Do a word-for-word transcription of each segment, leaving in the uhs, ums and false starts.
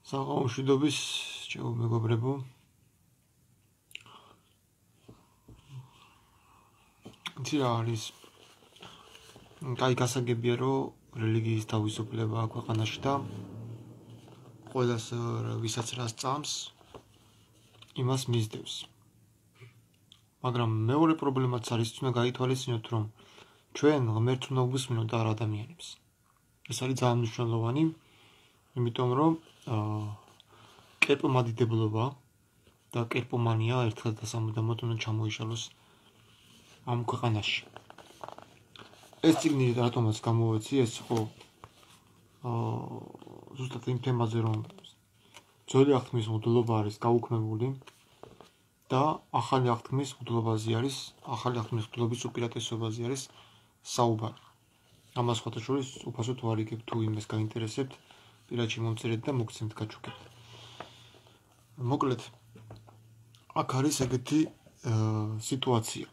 საღამოშვიდობის ჭეო მეგობრებო. იცი რა არის? კაი გასაგებია, რომ რელიგიის თავისუფლება აქვს ქვეყანაში და ყველას ვისაც რას წამს, იმას მისდევს. მაგრამ მეორე პრობლემაც არის, უნდა გაითვალისწინოთ, რომ ჩვენ ღმერთს უნდა ვუსმინოთ და არ ადამიანებს. ეს არის ძალიან მნიშვნელოვანი, იმიტომ რომ კერპომადიდებლობა და კერპომანია ერთხელ და სამუდამოდ უნდა ჩამოიშალოს ამ ქვეყანაში. ეს წიგნი რატომაც გამოვეცი, ეს ხო ზუსტად იმ თემაზე, რომ ძველი აღთქმის მღვდლობა არის გაუქმებული და ახალი აღთქმის მღვდლობაზე არის, ახალი აღთქმის მღვდლობის უპირატესობაზე არის საუბარი. ამას სხვათა შორის უფასოდ ვარიგებ, თუ იმას გაინტერესებთ, პირადში მომწერეთ და მოგცემთ გაჩუქებთ. მოკლედ, აქ არის ეგეთი სიტუაცია.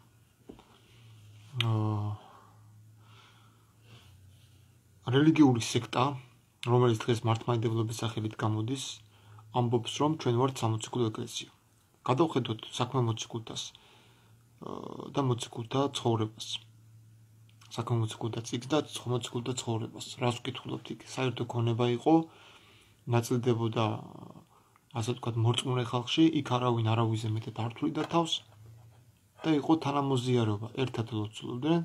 რელიგიური სექტა, რომელიც დღეს მართლმადიდებლობის სახელით გამოდის, ამბობს, რომ ჩვენ ვართ სამოციქულო ეკლესია. გადავხედოთ საქმე მოციქულთას და მოციქულთა ცხოვრებას. საქმე მოციქულთა წიგნს და მოციქულთა ცხოვრებას. რას ვკითხულობთ იქ? საერთო ქონება იყო, ნაწილდებოდა ასე ვთქვათ მორწმუნე ხალხში, იქ არავინ არავიზე მეტად არ თვლიდა თავს და იყო თანამოზიარობა. ერთად ლოცულობდნენ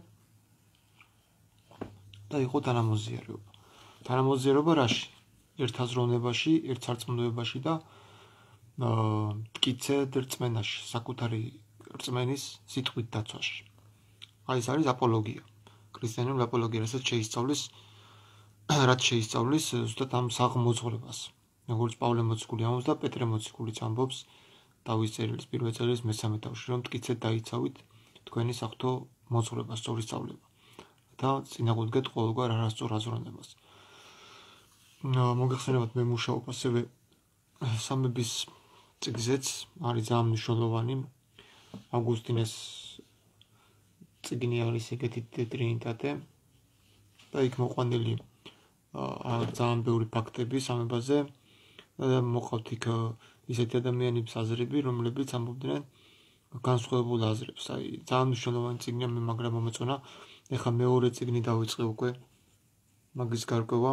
და იყო თანამოზიარობა. თანამოზიარობა რაში? ერთ აზროვნებაში, ერთ სარწმუნოებაში და მტკიცე რწმენაში, საკუთარი რწმენის სიტყვით დაცვაში. აი ეს არის აპოლოგია. ქრისტიანული აპოლოგია, რასაც შეისწავლის, რაც შეისწავლის ზუსტად ამ საღმოძღვრებას. როგორც პავლე მოციქული ამბობს და პეტრე მოციქულიც ამბობს დავის წერილის პირველ წერილის მესამე თავში, რომ მტკიცედ დაიცავით თქვენი საღვთო მოძღვრება, სწორი სწავლება და წინააღმდეგეთ ყოველგვარ არასწორ აზროვნებას. მოგეხსენებათ, მე მუშაობ ასევე სამების წიგნზეც, არის ძალიან მნიშვნელოვანი. ავგუსტინეს წიგნი არის ეგეთი ტრინიტატე და იქ მოყვანილი ძალიან ბევრი ფაქტები სამებაზე და მოყავთ იქ ისეთი ადამიანების აზრები, რომლებიც ამბობდნენ განსხვავებულ აზრებს. აი, ძალიან მნიშვნელოვანი წიგნია, მე მაგრამ მომეწონა. ეხლა მეორე წიგნი დავიწყე უკვე მაგის გარკვევა.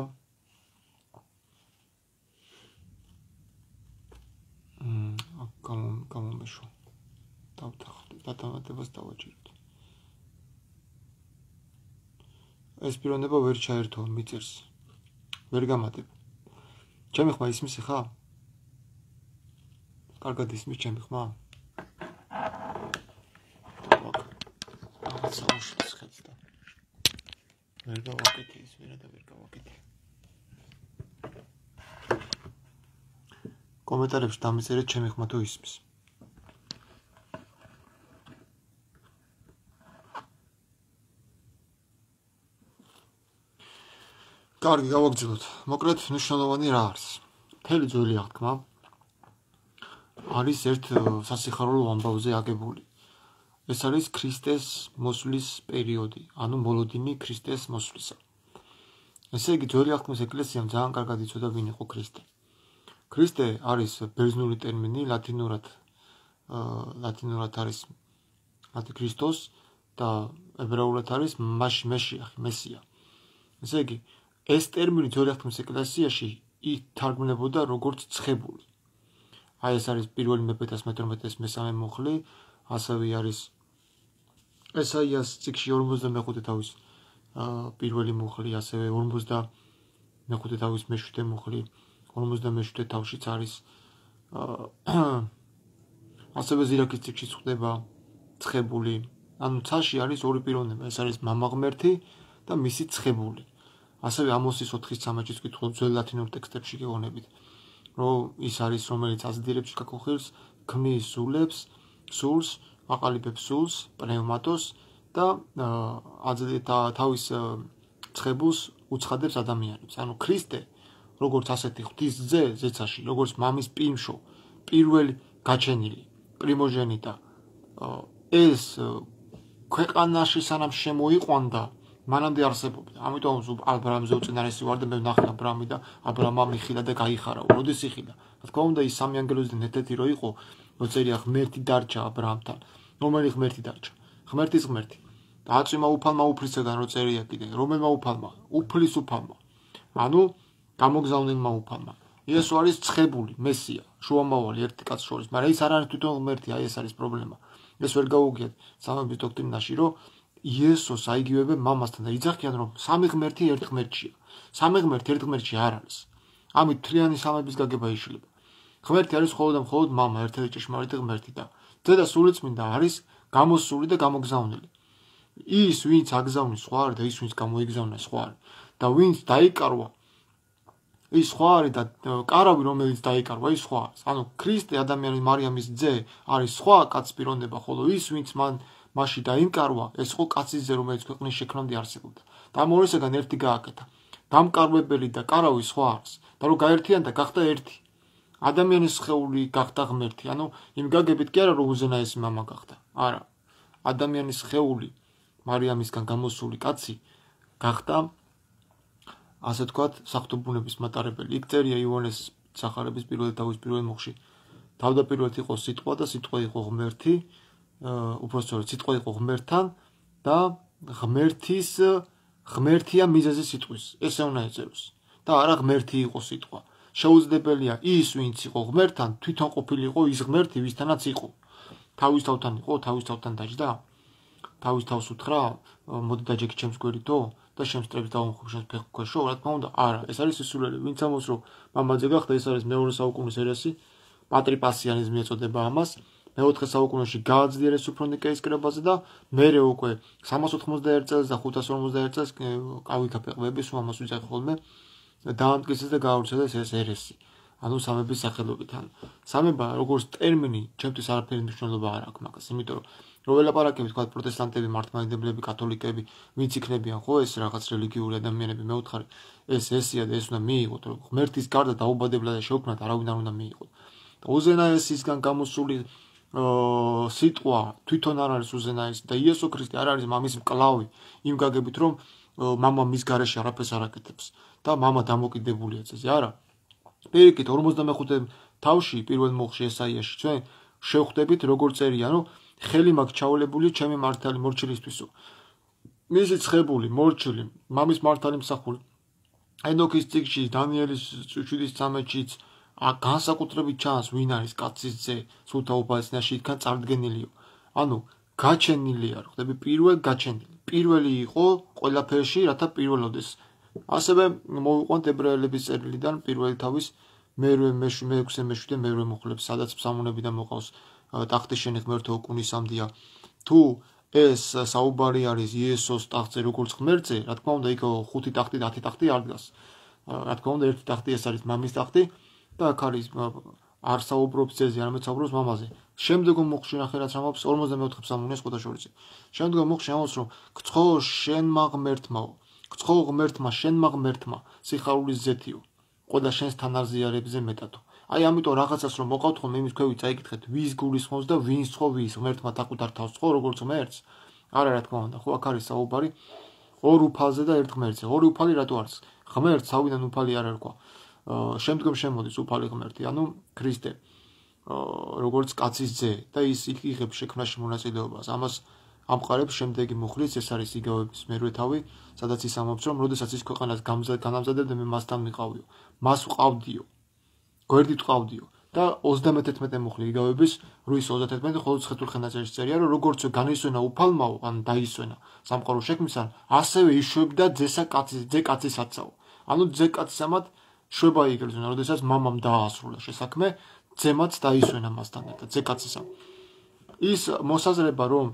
აქ გამომეშვა. დავთანხმდით, დათანხმებას დავაჭიროთ. ეს პიროვნება ვერ ჩაერთო მიწერს. ვერ გამატებ. ჩემი ხმა ისმის ხა? კარგად ისმის ჩემი ხმა? რაღაც საუშლის ხედს და ვერ გავაკეთე ის ვერა და ვერ გავაკეთე. კომენტარებში დამიწერეთ ჩემი ხმა თუ ისმის. კარგი, გავაგრძელოთ. მოკლედ, მნიშვნელოვანი რა არის? მთელი ძველი აღთქმა არის ერთ სასიხარულო ამბავზე აგებული. ეს არის ქრისტეს მოსვლის პერიოდი, ანუ მოლოდინი ქრისტეს მოსვლისა. ესე იგი, ძველი აღთქმის ეკლესიამ ძალიან კარგად იცოდა ვინ იყო ქრისტე. ქრისტე არის ბერძნული ტერმინი, ლათინურად ლათინურად არის ქრისტოს და ებრაულად არის მეშიახი, მესია. ესე იგი, ეს ტერმინი ძველი აღთქმის ეკლესიაში ითარგმნებოდა როგორც ცხებული. აი ეს არის პირველი მეფეთა მეთორმეტე მესამე მუხლი, ასევე არის ესაიას წიგნში ორმოცდამეხუთე თავის პირველი მუხლი, ასევე ორმოცდამეხუთე თავის მეშვიდე მუხლი, ორმოცდამეშვიდე თავშიც არის ასევე ზირაქის წიგნში ხდება ცხებული. ანუ ცაში არის ორი პიროვნება, ეს არის მამა ღმერთი და მისი ცხებული. ასევე ამოსის ოთხის სამეჩის კითხულობ ძველ ლათინურ ტექსტებში გეუბნებით, რომ ის არის, რომელიც აზრდილებს კაკოხილს, ქმნის სულებს, სულს, აყალიბებს სულს, პნევმატოს და თავის ცხებულს უცხადებს ადამიანებს. ანუ ქრისტე, როგორც ასეთი ღვთის ძე ზეცაში, როგორც მამის პიმშო, პირველი გაჩენილი, პრიმოჟენიტა, ეს ქვეყანაში სანამ შემოიყვანდა მანამდე არსებობდა. ამიტომ ა ბრამზე უწინარესი ვარ და მე ვნახე ა ბრამი და ა ბრამა მიხილა და გაიხარა. როდის იხილა? რა თქმა უნდა, ის სამი ანგელოზიდან ერთ-ერთი რო იყო, რო წერია ღმერთი დარჩა ა ბრამთან. რომელი ღმერთი დარჩა? ღმერთის ღმერთი. და აწვიმა უფალმა უფლისგან რო წერია კიდე. რომელმა უფალმა? უფლის უფალმა. ანუ გამოგზავნილმა უფალმა. იესო არის ცხებული, მესია, შუამავალი ერთი კაცს შორის, მაგრამ ის არ არის თვითონ ღმერთი, აი ეს არის პრობლემა. ეს ვერ გაუგიათ სამების დოქტრინაში, რომ იესოს აიგივებენ მამასთან და იძახიან, რომ სამი ღმერთი ერთ ღმერთშია. სამი ღმერთი ერთ ღმერთში არ არის. ამით მთლიანი სამების გაგება იშლება. ღმერთი არის მხოლოდ და მხოლოდ მამა, ერთ-ერთი ჭეშმარიტი ღმერთი და ზედა სულიწმინდა არის გამოსული და გამოგზავნილი. ის, ვინც აგზავნის სხვა არის და ის, ვინც გამოიგზავნა სხვა არის. და ვინც დაიკარვა ის სხვა არის და კარავი რომელიც დაიკარვა ის სხვა არის. ანუ ქრისტე ადამიანის მარიამის ძე არის სხვა კაც პიროვნება, ხოლო ის ვინც მან მასში დაიმკარვა, ეს ხო კაცის ძე რომელიც ქვეყნის შექმნამდე არსებობდა. და ამ ორისაგან ერთი გააკეთა. დამკარვებელი და კარავი სხვა არის. და რო გაერთიანდა გახდა ერთი. ადამიანის სხეული გახდა ღმერთი. ანუ იმ გაგებით კი არა რომ უზენაესი მამა გახდა. არა. ადამიანის სხეული მარიამისგან გამოსული კაცი გახდა ასე თქვათ, საღვთო ბუნების მატარებელი. იქ წერია იოანეს სახარების პირველი თავის პირველ მოხში. თავდაპირველად იყო სიტყვა და სიტყვა იყო ღმერთი, უпростоრად სიტყვა იყო ღმერთთან და ღმერთის ღმერთია მიზეზი სიტყვის. ესე უნდა ეწეროს. და არა ღმერთი იყო სიტყვა. შეუძლებელია ის, ვინც იყო ღმერთთან, თვითონ ყოფილიყო ის ღმერთი, ვისთანაც იყო. თავის თავთან იყო, თავის თავთან დაჯდა. თავის თავს უთხრა, მოდი დაჯექი ჩემს გვერდითო და შემსტრებით დავამხობ შენს ფეხქვეშო, რა თქმა უნდა, არა, ეს არის სისულელე. ვინც ამბობს, რომ მამაძე გახდა, ეს არის მეორე საუკუნის ერესი, პატრიპასიანიზმი ეწოდება ამას. მეოთხე საუკუნეში გააძლიერეს უფრო ნიკეის კრებაზე და მერე უკვე სამას ოთხმოცდაერთ წელს და ხუთას ორმოცდაერთ წელს ყავითა ფეყვები სულ ამას ვიძახი ხოლმე დაამტკიცეს და გაავრცელეს ეს ერესი. ანუ სამების სახელობით. სამება როგორც ტერმინი, ჩემთვის არაფერი მნიშვნელობა არ აქვს მაგას, იმიტომ რომ რო ველაპარაკები თქვა პროტესტანტები, მართლმადიდებლები, კათოლიკები, ვინც იქნებიან ხო ეს რაღაც რელიგიური ადამიანები, მე ვუთხარი, ეს ესია და ეს უნდა მიიღოთ, რომ ღმერთის გარდა დაუბადებლად და შეუქმნათ არავინ არ უნდა მიიღოთ. და უზენაესისგან გამოსული სიტყვა თვითონ არ არის უზენაესი და იესო ქრისტე არ არის მამის მკლავი, იმ გაგებით რომ მამა მის გარეშე არაფერს არ აკეთებს და მამა დამოკიდებულია წესზე, არა. პირიქით ორმოცდამეხუთე თავში პირველ მოხში ესაიაში ჩვენ შევხვდებით როგორ წერია, რომ ხელი მაქვს ჩაოლებული ჩემი მართალი მორჩილისთვისო. მისი ცხებული, მორჩილი, მამის მართალი მსახური. ენოქის წიგნში, დანიელის შვიდის ცამეტშიც განსაკუთრებით ჩანს ვინ არის კაცის ძე, სულთა უფალისნიაში იქან წარდგენილიო. ანუ გაჩენილია, რო ხდები პირველ გაჩენილი. პირველი იყო ყველაფერში, რათა პირველოდეს. ასევე მოვიყვანთ ებრაელების წერილიდან პირველი თავის მერვე მეექვსე მეშვიდე მერვე მოხლებს, სადაც ფსალმუნებიდან მოყავს ტახტის შენი ღმერთო უკუნისამდია. თუ ეს საუბარი არის იესოს ტახტზე როგორც ღმერთზე, რა თქმა უნდა იქ ხუთი ტახტი და ათი ტახტი არ დგას. რა თქმა უნდა ერთი ტახტი ეს არის მამის ტახტი და აქ არის არ საუბრობს ძეზე, არამედ საუბრობს მამაზე. შემდგომ მოხში ნახე რაც ამბობს ორმოცდამეოთხე ფსალმუნია ხუთაშორისი. შემდგომ მოხში ამბობს რომ გცხო შენმა ღმერთმაო, გცხო ღმერთმა შენმა ღმერთმა სიხარულის ზეთიო. ყველა შენს თანაზიარებზე მეტადო. აი ამიტომ რაღაცას რომ მოყავთ ხოლმე იმის ქვევით წაიკითხეთ ვის გულისხმობს და ვინს ხო ვის ღმერთმა თაკუთარ თავს ხო როგორც ღმერთს. არა რა თქმა უნდა, ხო აქ არის საუბარი ორ უფალზე და ერთ ღმერთზე. ორი უფალი რატო არის? ღმერთს თავიდან უფალი არ ერქვა. შემდგომ შემოდის უფალი ღმერთი, ანუ ქრისტე. როგორც კაცის ძე და ის იღებს შექმნაში მონაწილეობას. ამას ამყარებს შემდეგი მუხლიც, ეს არის იგავების მერვე თავი, სადაც ის ამბობს რომ როდესაც ის ქვეყანას განამზადებდა მე მასთან მიყავიო. მას ვყავდიო. გვერდით ვყავდიო და ოცდამეთერთმეტე მუხლი იგავების რუის ოცდათერთმეტე ხოლო ცხეთურ ხენაწერში წერია რომ როგორც განისვენა უფალმაო, ან დაისვენა სამყარო შექმნისან, ასევე იშვებდა ძესა კაცის ძე კაცისაცაო. ანუ ძე კაცისამად შვება იგრძნო, როდესაც მამამ დაასრულა შესაქმე, ძემაც დაისვენა მასთან ერთად ძე კაცისა. ის მოსაზრება რომ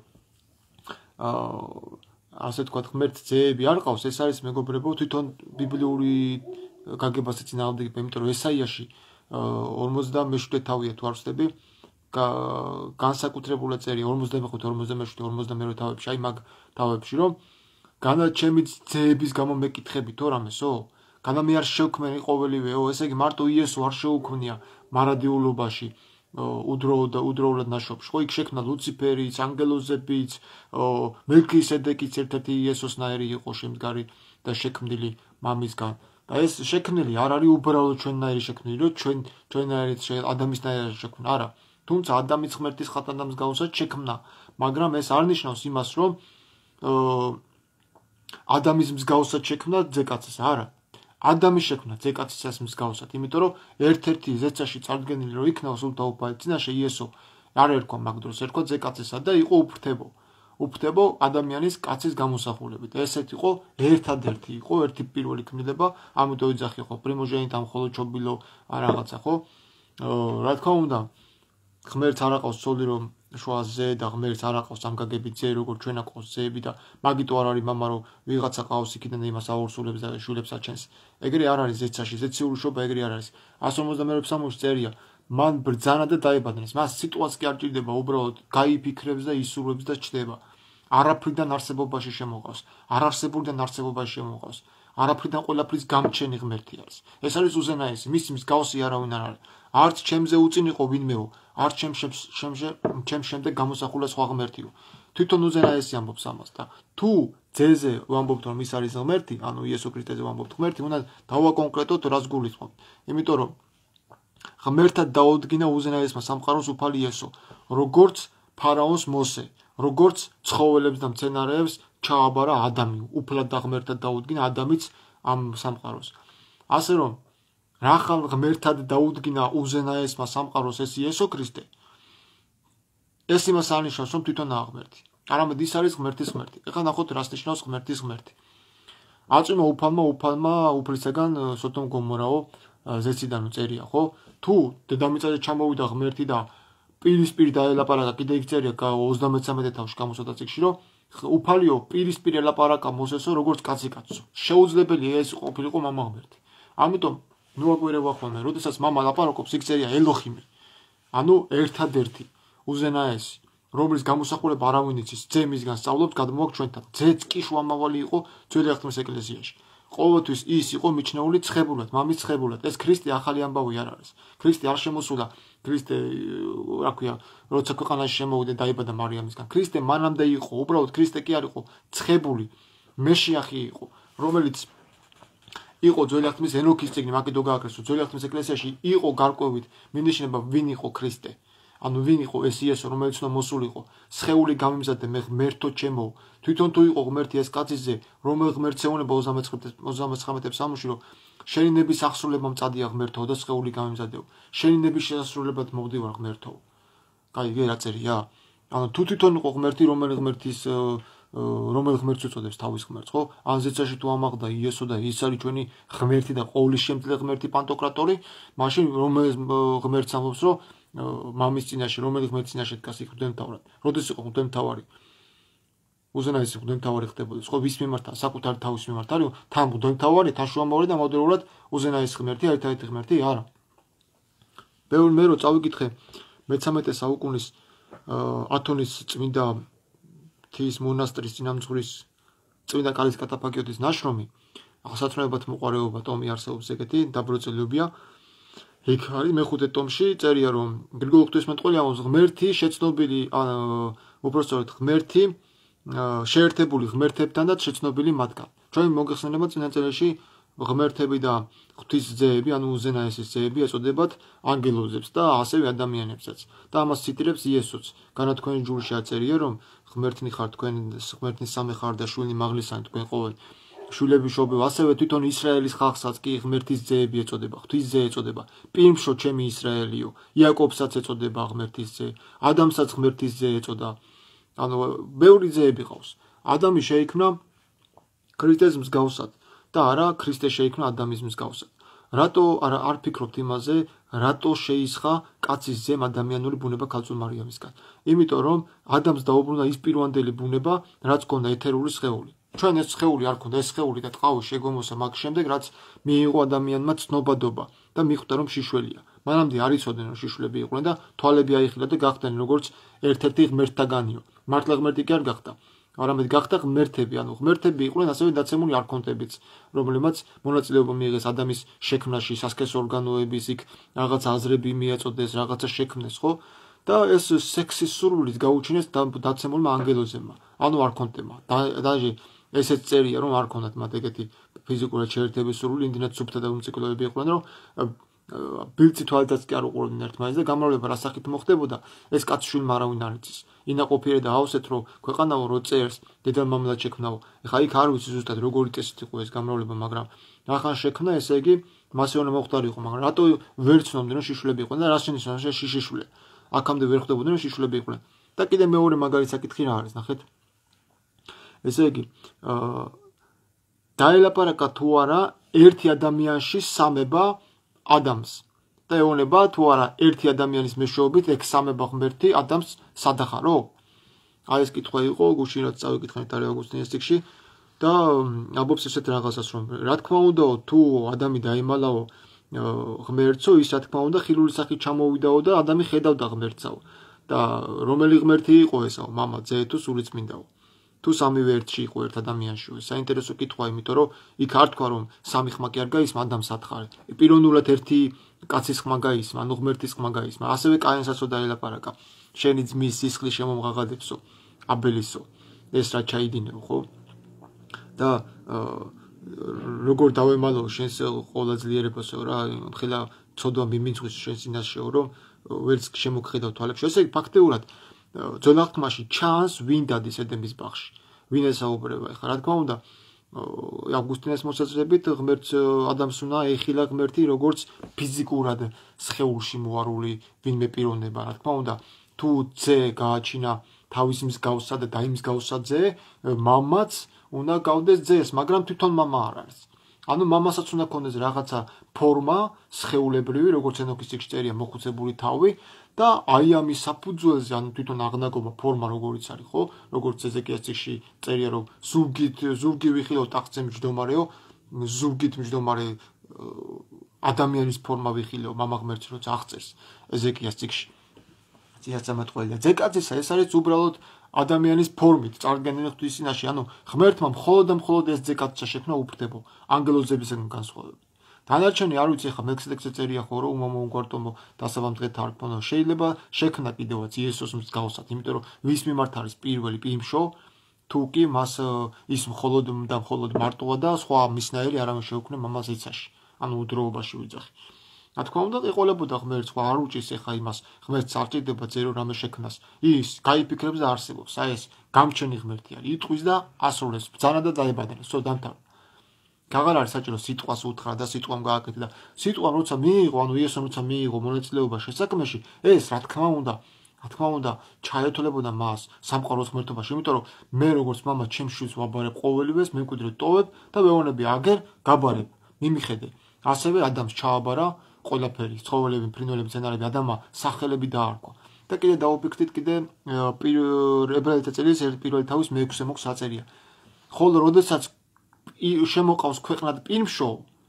ასე თქვა ღმერთ ძეები არ ყავს, ეს არის მეგობრებო თვითონ ბიბლიური გაგებასე წინააღმდეგება, იმიტომ რომ ესაიაში ორმოცდამეშვიდე თავია თუ არ ვცდები, განსაკუთრებულად წერია ორმოცდამეხუთე, ორმოცდამეშვიდე, ორმოცდამერვე თავებში, აი მაგ თავებში რომ განა ჩემი ძეების გამო მეკითხებით თო რამესო? განა მე არ შევქმენი ყოველივეო, ესე იგი მარტო იესო არ შეუქმნია მარადიულობაში უდროო და უდროულად ნაშრომში, ხო, იქ შექმნა ლუციფერიც, ანგელოზებიც, მელქისედეკიც ერთ-ერთი იესოსნაირი იყო შემდგარი და შექმნილი მამისგან. და ეს შექმნილი არ არის უბრალოდ ჩვენნაირი შექმნილი, რომ ჩვენ ჩვენნაირი ადამიანისნაირი შექმნა, არა. თუმცა ადამიანის ღმერთის ხატთან და მსგავსად შექმნა, მაგრამ ეს არ ნიშნავს იმას, რომ ადამიანის მსგავსად შექმნა ძეკაცეს, არა. ადამიანის შექმნა ძეკაცის მსგავსად, იმიტომ რომ ერთ-ერთი ზეცაში წარდგენილი რომ იქნა სულთა უფალი წინაშე იესო არ ერქვა მაგ დროს, ერქვა ძეკაცესა და იყო უფრთებო. უფრთებო ადამიანის კაცის გამოსახულებით. ესეთ იყო ერთადერთი იყო ერთი პირველი ქმნილება, ამიტომ ეძახი ხო პრიმოჟენიტა მხოლოდ ჩობილო რაღაცა ხო? რა თქმა უნდა, ღმერთს არ აყავს ცოლი რომ შუაზე და ღმერთს არ აყავს ამ გაგებით ძე როგორ ჩვენ აყავს ძეები და მაგიტო არ არის მამა რომ ვიღაცა ყავს იქიდან იმას აორსულებს და შულებს აჩენს. ეგრე არ არის ზეცაში, ზეციური შობა ეგრე არ არის. one forty-two სამოში წერია, მან ბრძანა და დაებადნეს. მას სიტუაც კი არ ჭირდება, უბრალოდ გაიფიქრებს და ისურვებს და ჩდება. არაფრიდან არსებობაში შემოყავს, არარსებულიდან არსებობაში შემოყავს. არაფრიდან ყველაფრის გამჩენი ღმერთი არის. ეს არის უზენაესი, მის მსგავსი არავინ არ არის. არც ჩემზე უწინ იყო ვინმეო, არც ჩემ ჩემ შემდეგ გამოსახულა სხვა ღმერთიო. თვითონ უზენაესი ამბობს ამას და თუ ძეზე ვამბობთ რომ ის არის ღმერთი, ანუ იესო ქრისტეზე ვამბობთ ღმერთი, უნდა დავაკონკრეტოთ რას გულისხმობთ. იმიტომ რომ ღმერთად დაუდგინა უზენაესმა სამყაროს უფალი იესო, როგორც ფარაონს მოსე, როგორც ცხოველებს და მცენარეებს ჩააბარა ადამი, უფლად და ღმერთად დაუდგინა ადამიც ამ სამყაროს. ასე რომ რახალ ღმერთად დაუდგინა უზენაესმა სამყაროს ეს იესო ქრისტე, ეს იმას არნიშნავს, რომ თვითონაა ღმერთი. არამედ ის არის ღმერთის ღმერთი. ეხლა ნახოთ რას ნიშნავს ღმერთის ღმერთი. აწვიმა უფალმა უფალმა უფლისაგან სოდომ გომორაო ზეციდან წერია, ხო? თუ დედამიწაზე ჩამოვიდა ღმერთი და პირისპირ დაელაპარაკა, კიდე იქ წერია ოცდამეცამეტე თავში გამოსოდა წიგნში, რომ უფალიო პირისპირ ელაპარაკა მოსესო როგორც კაცი კაცო. შეუძლებელია ეს ყოფილიყო მამა ღმერთი. ამიტომ ნუ აგვირევა ხოლმე, როდესაც მამა ლაპარაკობს, იქ წერია ელოჰიმი. ანუ ერთადერთი, უზენაესი, რომლის გამოსახულება არავინ იცის, ძე მისგან სწავლობს, გადმოვაქვს ჩვენთან. ძეც კი შუამავალი იყო ძველი აღთქმის ეკლესიაში. ყოველთვის ის იყო მიჩნეული ცხებულად, მამის ცხებულად. ეს ქრისტე ახალი ამბავი არ არის. ქრისტე არ შემოსულა, ქრისტე, რა ქვია, როცა ქვეყანაში შემოვიდა დაიბადა მარიამისგან. ქრისტე მანამდე იყო, უბრალოდ ქრისტე კი არ იყო, ცხებული, მეშიახი იყო, რომელიც იყო ძველი აღთქმის ენოქის წიგნი, მაგითო გააკრესო, ძველი აღთქმის ეკლესიაში იყო გარკვევით მინიშნება ვინ იყო ქრისტე. ანუ ვინ იყო ეს იესო, რომელიც უნდა მოსულიყო, სხეული გამიმზადე მე ღმერთო ჩემო. თვითონ თუ იყო ღმერთი ეს კაცისზე, რომელ ღმერთს ეუბნება ოცდამეცხრამეტე ფსალმში, რომ შენი ნების აღსრულება მწადია ღმერთო და სხეული გამიმზადეო. შენი ნების შესასრულებლად მოვდივარ ღმერთო. კაი, ეგ რა წერია? ანუ თუ თვითონ იყო ღმერთი, რომელი ღმერთის რომელ ღმერთს უწოდებს თავის ღმერთს, ხო? ან ზეცაში თუ ამაღლდა იესო და ის არის ჩვენი ღმერთი და ყოვლის შემძლე ღმერთი პანტოკრატორი, მაშინ რომელ ღმერთს ამბობს, რომ მამის წინაშე, რომელი ღმერთის წინაშე დგას იქ მღვდელმთავრად. როდეს იყო მღვდელმთავარი? უზენაესი მღვდელმთავარი ხდებოდეს, ხო? ვის მიმართ? საკუთარი თავის მიმართ არის, თან მღვდელმთავარი, თან შუამავალი და მოდერულად უზენაესი ღმერთი, ერთადერთი ღმერთი, არა. ბევრი მე რო წავიკითხე მეთერთმეტე საუკუნის ათონის წმინდა თის მონასტრის წინამძღვრის წმინდა კალის კატაფაკიოთის ნაშრომი, აღსაჩვენებლად მოყარეობა ტომი არსებობს ეგეთი დაბროწელებია. იქ არის მეხუთე ტომში წერია რომ გრიგოლ ღვთისმეტყველი ამბობს ღმერთი შეცნობილი უпростоრად ღმერთი შეერთებული ღმერთებთან და შეცნობილი მათგან. ჩვენ მოგეხსენება წინა წერილში ღმერთები და ღვთის ძეები, ანუ უზენაესის ძეები ეწოდებათ ანგელოზებს და ასევე ადამიანებსაც. და ამას ციტირებს იესოც. განა თქვენი ჯულში აწერია რომ ღმერთნი ხარ თქვენ, ღმერთნის სამი ხარ და შვილი მაღლისანი თქვენ ყოველ შვილები შობევ, ასევე თვითონ ისრაელის ხალხსაც კი ღმერთის ძეები ეწოდება, ღვთის ძე ეწოდება. პირმშო ჩემი ისრაელიო, იაკობსაც ეწოდება ღმერთის ძე, ადამსაც ღმერთის ძე ეწოდა. ანუ ბევრი ძეები ყავს. ადამი შეიქმნა ქრისტეს მსგავსად და არა ქრისტე შეიქმნა ადამიანის მსგავსად. რატო არ არ ფიქრობთ იმაზე, რატო შეისხა კაცის ძემ ადამიანური ბუნება ქალწულ მარიამისგან? იმიტომ რომ ადამს დაუბრუნდა ის პირვანდელი ბუნება, რაც ჰქონდა ეთერული სხეული. ჩვენ ეს სხეული არ ქონდა, ეს სხეული და ტყავი შეგომოსა მაგ შემდეგ, რაც მიიღო ადამიანმა ცნობადობა და მიხვდა რომ შიშველია. მანამდე არ იცოდნენ რომ შიშვლები იყვნენ და თვალები აიხილა და გახდნენ როგორც ერთ-ერთი ღმერთთაგანიო. მართლა ღმერთი კი არ გახდა. არამედ გახდა ღმერთები, ანუ ღმერთები იყვნენ ასევე დაცემული არქონტებიც, რომლებმაც მონაწილეობა მიიღეს ადამიანის შექმნაში, სასქესო ორგანოების იქ რაღაც აზრები მიაწოდეს, რაღაცა შექმნეს, ხო? და ეს სექსის სურვილით გაუჩინეს დაცემულმა ანგელოზებმა, ანუ არქონტებმა. დაჟე ესეც წერია, რომ არ ქონდათ მათ ეგეთი ფიზიკურად შეერთების სურვილი, იმდენად სუფთა და უმციკლოები იყვნენ, რომ ბილწი თვალითაც კი არ უყურებდნენ ერთმანეთს და გამრავლება რა სახით მოხდებოდა, ეს კაცშვილმა არავინ არ იცის. ინაყოფიერე და აავსეთ, რომ ქვეყანაო რო წერს, დედალ-მამლად შექმნაო. ეხლა იქ არ ვიცი ზუსტად როგორი წესით იყო ეს გამრავლება, მაგრამ რახან შექმნა, ესე იგი მასე უნდა მოხდარიყო, მაგრამ რატო ვერ ცნობდნენ, რომ შიშვლები იყვნენ და რას შენიშნავს ეს შიშიშვლე? აქამდე ვერ ხვდებოდნენ, რომ შიშვლები იყვნენ. და კიდე მეორე მაგარი საკითხი რა არის, ნახეთ. ესე იგი, აა დაელაპარაკა თუ არა ერთი ადამიანში სამება ადამიანს და ეუბნება თუ არა ერთი ადამიანის მეშვეობით ეგ სამება ღმერთი ადამიანს სადახარო? აი ეს კითხვა იყო, გუშინ რაც წავიკითხეთ არი აგვისტინეს წიგნში და ამბობს ესეთ რაღაცას, რომ რა თქმა უნდა, თუ ადამი დაიმალაო ღმერთსო, ის რა თქმა უნდა ხილული სახით ჩამოვიდაო და ადამი ხედავდა ღმერთსაო. და რომელი ღმერთი იყო ესაო, მამა, ძე თუ სულიწმინდაო? თუ სამივე ერთში იყო ერთ ადამიანში. საინტერესო კითხვა, იმიტომ რომ იქ არ თქვა რომ სამი ხმა კი არ გაისმა, ადამიანს ათხარი. პიროვნულად ერთი კაცის ხმა გაისმა, ანუ ღმერთის ხმა გაისმა. ასევე კაინსაცო დაელაპარაკა. შენი ძმის სისხლის შემომღაღადებსო, აბელისო. ეს რა ჩაიდინეო, ხო? და როგორ დავემალო შენს ყოლა ძლიერებასო რა, ხელა ცოდვა მიმიძღვის შენს წინაშეო, რომ ვერც შემოგხედავ თვალებში. ესე იგი ფაქტიურად ძველ აღთქმაში ჩანს ვინ დადის ედემის ბაღში, ვინ ესაუბრება. ეხლა რა თქმა უნდა, ავგუსტინეს მოსაზრებით ღმერთს ადამიანს უნდა ეხილა ღმერთი როგორც ფიზიკურად სხეულში მოარული ვინმე პიროვნება. რა თქმა უნდა, თუ ძე გააჩინა თავის მსგავსად და დაიმსგავსა ძე, მამაც უნდა გავდეს ძეს, მაგრამ თვითონ მამა არ არის. ანუ მამასაც უნდა ქონდეს რაღაცა ფორმა სხეულებრივი, როგორც ენოქის წიგნში წერია, მოხუცებული თავი და აი ამის საფუძველზე, ანუ თვითონ აღნაგობა ფორმა როგორიც არის, ხო? როგორც ეზეკიას წიგნში წერია, რომ ზურგით, ზურგი ვიხილო ტახტზე მჯდომარეო, ზურგით მჯდომარე ადამიანის ფორმა ვიხილეო, მამა ღმერთს როცა აღწერს ეზეკიას წიგნში. წინასწარმეტყველი და ძეკაძისა ეს არის უბრალოდ ადამიანის ფორმით წარდგენილი ღვთისინაში, ანუ ღმერთმა მხოლოდ და მხოლოდ ეს ძეკაძისა შექმნა უფრდებო, ანგელოზებისგან განსხვავებით. დანარჩენი არ ვიცი, ახლა მექსიკეზე წერია ხო, რომ უმამო უგვარტომო დასაბამდგეთ არქონო შეიძლება შექმნა კიდევაც იესოს მსგავსად, იმიტომ რომ ვის მიმართ არის პირველი პიმშო, თუ კი მას ის მხოლოდ და მხოლოდ მარტოა და სხვა მისნაირი არავინ შეუქმნა მამას იცაში, ანუ udroობაში ვიძახი. რა თქმა უნდა, ეყოლებოდა ღმერთს, სხვა არ უჭის ეხა იმას, ღმერთს არ ჭირდება წერო რამე შექმნას. ის გაიფიქრებს და არსებობს. აი ეს გამჩენი ღმერთი არის, იტყვის და ასრულებს, ბრძანა და დაებადება, სულ დამთავრდა. აღარ არის საჭირო სიტყვას უთხრა და სიტყვამ გააკეთა და სიტყვამ როცა მიიღო, ანუ იესომ როცა მიიღო მონაწილეობა შესაქმეში, ეს რა თქმა უნდა, რა თქმა უნდა, ჩაეთოლებოდა მას სამყაროს ღმერთობაში, იმიტომ რომ მე როგორც მამა ჩემს შვილს ვაბარებ ყოველივეს, მემკვიდრე ტოვებ და ვეუბნები აგერ, გაბარებ, მიმიხედე. ასევე ადამიანს ჩააბარა ყველაფერი, ცხოველები, ფრინველები, მცენარეები, ადამიანმა სახელები დაარქვა. და კიდე დაუფიქრდით კიდე ებრაელთა წიგნის პირველი თავის მეექვსე მოგს აწერია. ხოლო როდესაც შემოყავს ქვეყნად პირმშო,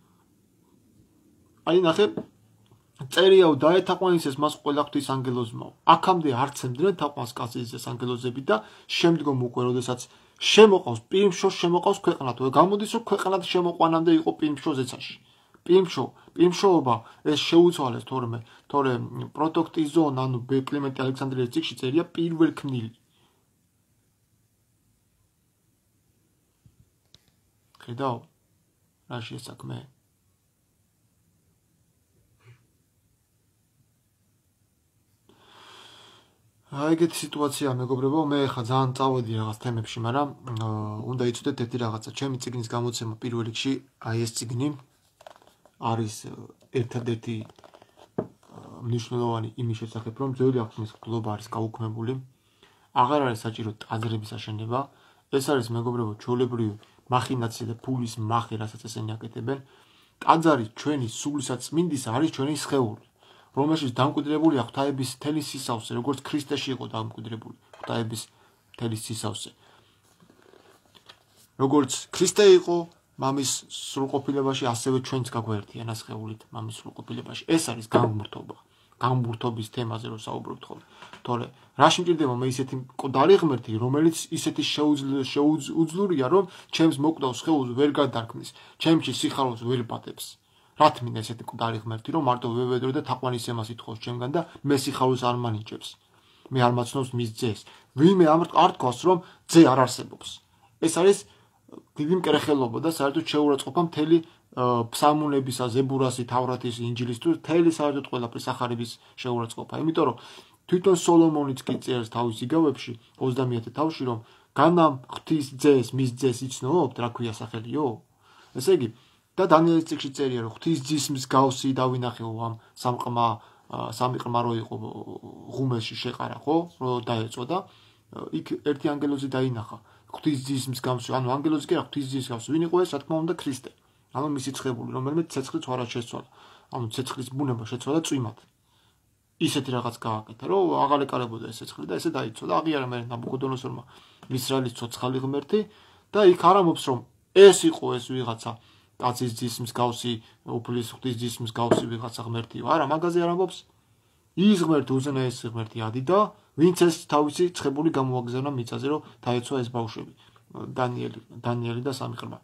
აი ნახე, წერიაო დაეთაყვანისეს მას ყველა ღვთის ანგელოზმაო. აქამდე არც ემდნენ თაყვანს კაცის ანგელოზები და შემდგომ უკვე როდესაც შემოყავს პირმშო, შემოყავს ქვეყნად. გამოდის რომ ქვეყნად შემოყვანამდე იყო პირმშო ზეცაში. პირმშო, პირმშოობა ეს შეუცვალეს თორმე, თორე პროტოქტიზონ, ანუ კლიმენტი ალექსანდრიელის წიგნში წერია პირველ ქმნილი. ხედავ, რა შესაქმე? აი ეგეთი სიტუაცია მეგობრებო, მე ხა ძალიან წავედი რაღაც თემებში, მაგრამ უნდა იცოდეთ ერთი რაღაცა, ჩემი წიგნის გამოცემა პირველ რიგში, აი ეს წიგნი არის ერთადერთი მნიშვნელოვანი იმის შესახებ, რომ ძველი აღთქმის გლობა არის გაუქმებული, აღარ არის საჭირო ტაძრების აშენება, ეს არის მეგობრებო ჩვეულებრივი მახინაცია და ფულის მახე, რასაც ესენი აკეთებენ. ტაძარი ჩვენი სულისაწმინდის არის ჩვენი სხეული, რომელშიც დამკვიდრებულია ღვთაების მთელი სისავსე, როგორც ქრისტეში იყო დამკვიდრებული ღვთაების მთელი სისავსე. როგორც ქრისტე იყო მამის სრულყოფილებაში, ასევე ჩვენც გაგვერთია ნასხეულით მამის სრულყოფილებაში. ეს არის განღმრთობა. გამბურთობის თემაზე რო საუბრობთ ხოლმე. თორე რაში მჭირდება მე ისეთი მკვდარი ღმერთი, რომელიც ისეთი შეუძლურია, რომ ჩემს მოკვდავს ხელს ვერ გადარქმნის, ჩემში სიხარულს ვერ პატებს. Rat მინდა ესეთი მკვდარი ღმერთი, რომ მარტო ვებედრო და თაყვანისცემას ითხოვს ჩემგან და მე სიხარულს არ მანიჭებს. მე არ მაცნობს მის ძეს. ვინმე არ თქოს, რომ ძე არ არსებობს. ეს არის დიდი მკერხელობა და საერთოდ შეურაცხყოფა მთელი ფსალმუნებისა, ზებურასი, თავრათის, ინჯილის თუ მთელი საერთოდ ყველაფრის სახარების შეურაცხყოფა. იმიტომ რომ თვითონ სოლომონიც კი წერს თავის იგავებში ოცდამეათე თავში, რომ განამ ღვთის ძეს, მის ძეს იცნობთ, რა ქვია სახელიო? ესე იგი, და დანიელის წიგნში წერია, რომ ღვთის ძის მსგავსი დავინახეო ამ სამყმა, სამი ყმა რო იყო ღუმელში შეყარა, ხო? რო დაეწოდა, იქ ერთი ანგელოზი დაინახა. ღვთის ძის მსგავსი, ანუ ანგელოზი კი რა, ღვთის ძის მსგავსი. ვინ იყო ეს? რა თქმა უნდა, ქრისტე. ანუ მისი ცხებული, რომელმე ცეცხლით ვარა შეცვალა. ანუ ცეცხლის ბუნება შეცვალა წვიმად. ისეთი რაღაც გააკეთა, რომ აღარ ეკარებოდა ეს ცეცხლი და ესე დაიცოდა. აღიარა მე ნაბუქოდონოსორმა ისრაელის ცოცხალი ღმერთი და იქ არ ამბობს, რომ ეს იყო ეს ვიღაცა კაცის ძის მსგავსი, უფლის ღვთის ძის მსგავსი ვიღაცა ღმერთიო. არა, მაგაზე არ ამბობს. ის ღმერთი უზენაესი ღმერთი ადიდა, ვინც ეს თავისი ცხებული გამოაგზავნა მიწაზე, რომ დაეცვა ეს ბავშვები. დანიელი, დანიელი და სამი ყრმა.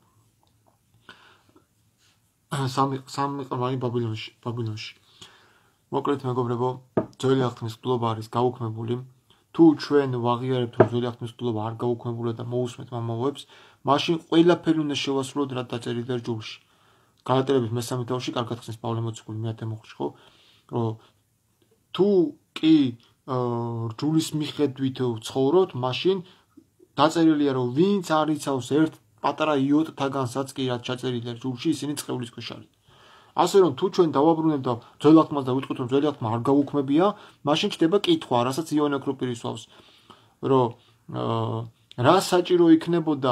სამი სამი ყრმანი ბაბილონში, ბაბილონში. მოკლედ მეგობრებო, ძველი აღთქმის მკვლობა არის გაუქმებული. თუ ჩვენ ვაღიარებთ, რომ ძველი აღთქმის მკვლობა არ გაუქმებულა და მოусმეთ მამაოებს, მაშინ ყველაფერი უნდა შევასრულოთ, რაც დაწერილია ჯულში. გალატელების მესამე თავში კარგად ხსნის პავლე მოციქული მეათე მოხრში, ხო? რომ თუ კი ჯულის მიხედვით ვცხოვროთ, მაშინ დაწერილია, რომ ვინც არ იცავს ერთ პატარა იოტთაგანსაც კი რაც ჩაწერილია ჯულში, ისინი წყევლის ქვეშ არის. ასე რომ თუ ჩვენ დავაბრუნებთ და ძველ აღთქმას და ვიტყვით, რომ ძველი აღთქმა არ გაუქმებია, მაშინ ჩდება კითხვა, რასაც იოანე ოქროპირი სვავს, რომ რა საჭირო იქნებოდა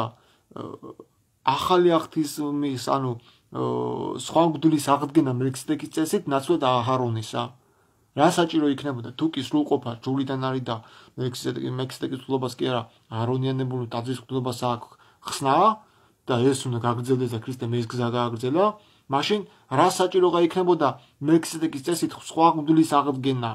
ახალი აღთქმის, ანუ სხვა მღვდლის აღდგენა მელქისედეკის წესით, ნაცვლად აჰარონისა. რა საჭირო იქნებოდა, თუ კი სრულყოფა ჯულიდან არის და მელქისედეკის მღვდლობას კი არა, აჰარონიანებული ტაძრის მღვდლობას აქვს ხსნა და ეს უნდა გაგრძელდეს და ქრისტემ ეს გზა გააგრძელა, მაშინ რა საჭიროა იქნებოდა მელქისედეკის წესით სხვა მღვდლის აღდგენა.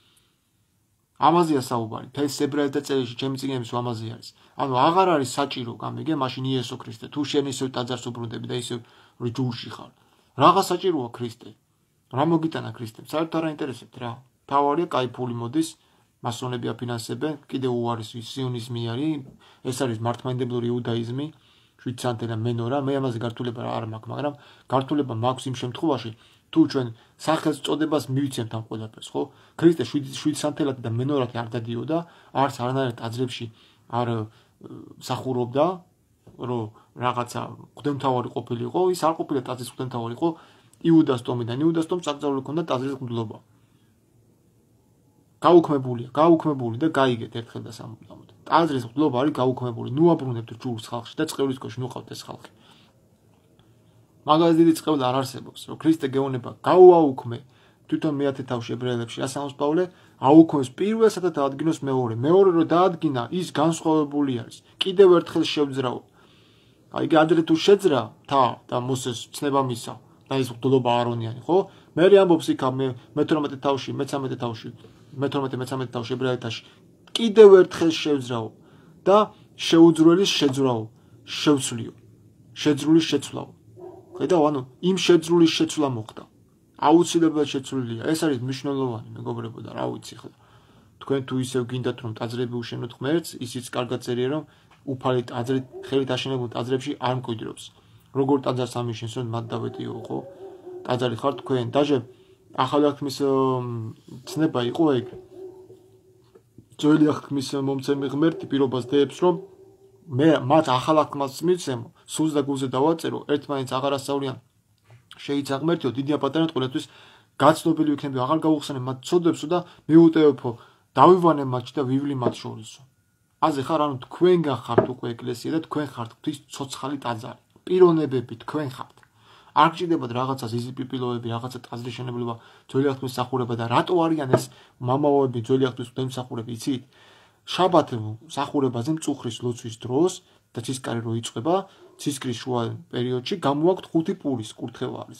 ამაზეა საუბარი. თეს ებრაელთა წერილში ჩემი წიგნების ამაზე არის. ანუ აღარ არის საჭირო გამიგე, მაშინ იესო ქრისტე, თუ შენ ისევ ტაძარს უბრუნდები და ისევ ჯულში ხარ. რაღა საჭიროა ქრისტე? რა მოგიტანა ქრისტემ? საერთოდ არ აინტერესებთ რა. თავარია кайფული მოდის, მასონები აფინანსებენ, კიდევ უარის სიონიზმი არის, ეს არის მართლმადიდებლური იუდაიზმი, შვიდსანთელი მენორა, მე ამაზე გართულება არ მაქვს, მაგრამ გართულება მაქვს იმ შემთხვევაში, თუ ჩვენ სახელს წოდებას მივიცემთ ამ ყველაფერს, ხო? ქრისტე შვიდსანთელად და მენორათი არ დადიოდა, არც არანაირ ტაძრებში არ მსახურობდა, რომ რაღაცა მღვდელმთავარი ყოფილიყო, ის არ ყოფილა ტაძრის მღვდელმთავარი, იყო იუდას ტომიდან. იუდას ტომს აკრძალული ჰქონდა ტაძრის მღვდლობა. გაუქმებულია, გაუქმებული და გაიგეთ ერთხელ და სამუდამოდ. ტაძრის მღვდლობა არის გაუქმებული. ნუ აბრუნებთ ჯულს ხალხში და წყევლის ქვეშ ნუ ყავთ ეს ხალხი. მაგას დიდი წყევლა არ არსებობს, რომ ქრისტე გეუბნება გაუაუქმე. თვითონ მეათე თავში ებრაელებში ასამოს პავლე აუქმეს პირველსა და დაადგინოს მეორე. მეორე რო დაადგინა, ის განსხვავებული არის. კიდევ ერთხელ შევძრაო. აი ადრე თუ შეძრა თა და მოსეს ცნება მისა და ის მღვდლობა აარონიანი, ხო? მე ამბობს იქ მეთორმეტე თავში, მეცამეტე თავში, მეთორმეტე მეცამეტე თავში ებრაელთაში კიდევ ერთხელ შევძრაო და შეუძროელის შეძრაო, შევცვლიო, შეძრულის შეცვლაო. ხედავ, ანუ იმ შეძრულის შეცვლა მოხდა. აუცილებლად შეცვლილია. ეს არის მნიშვნელოვანი, მეგობრებო და რა ვიცი ხო. თქვენ თუ ისევ გინდათ რომ ტაძრები უშენოთ ღმერთს, ისიც კარგად წერია რომ უფალი ტაძრით, ხელით აშენებულ ტაძრებში არ მკვიდრობს. როგორ ტაძარს ამიშენსო, მათ დავეტიო, ხო? ტაძარი ხარ თქვენ, დაჟე ახალი აღთქმის ცნება იყო ეგ. ძველი აღთქმის მომცემი ღმერთი პირობას დეებს, რომ მე მათ ახალ აღთქმას მიცემო, სულს და გულზე დავაწერო, ერთმანეთს აღარ ასწავლიან. შეიცა ღმერთიო, დიდია პატარა ყველასთვის გაცნობილი ვიქნები, აღარ გავუხსენე მათ ცოდებსო და მიუტევებო, დავივანე მათში და ვივლი მათ შორისო. აზე ხარ, ანუ თქვენ გახართ უკვე ეკლესია და თქვენ ხართ ღვთის ცოცხალი ტაძარი. პიროვნებები თქვენ ხართ. არ გჭირდებათ რაღაცა ზიზიპიპილოები, რაღაცა ტაძრის შენებლობა, ძველი აღთქმის მსახურება და რატო არიან ეს მამაოები ძველი აღთქმის მსახურები, იცით? შაბათ მსახურებაზე მწუხრის ლოცვის დროს და ცისკარი რო იწყება, ცისკრის შუა პერიოდში გამოაქვთ ხუთი პურის კურთხევა არის.